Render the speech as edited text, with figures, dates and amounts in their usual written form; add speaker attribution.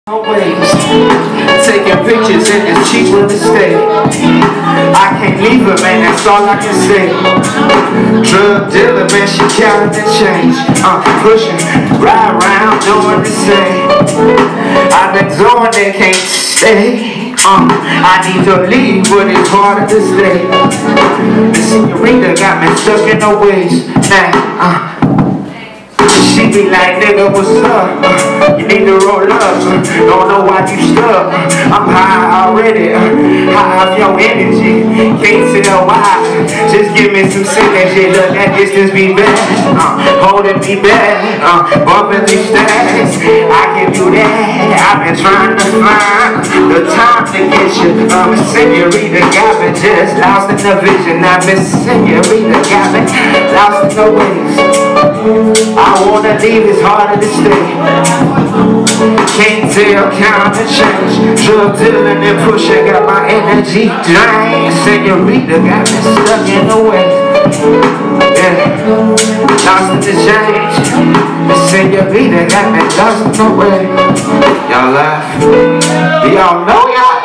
Speaker 1: Ways, taking pictures in this cheap real estate. I can't leave her, man, that's all I can say. Drug dealer, man, she counting the change. Pushing, ride around, doing the same. I've been doing it, can't stay. I need to leave, but it's harder to stay. The senorita got me stuck in her ways. Now, she be like, nigga, what's up? You need to roll up. Don't know why you stuck. I'm high already. High off your energy. Can't tell why. Just give me some synergy. Look, that distance be bad. Holding me back. Bumping these stacks. I give you that. I've been trying to find the time to get you. Senorita got me just lost in the vision. I've been senorita got me lost in the ways. I wanna leave, it's harder to stay. Can't tell, count and change. Drug dealing and pushing, got my energy drained. Senorita got me stuck in the way. Yeah, lost in the change. Senorita got me lost in the way. Y'all laugh. Do y'all know y'all?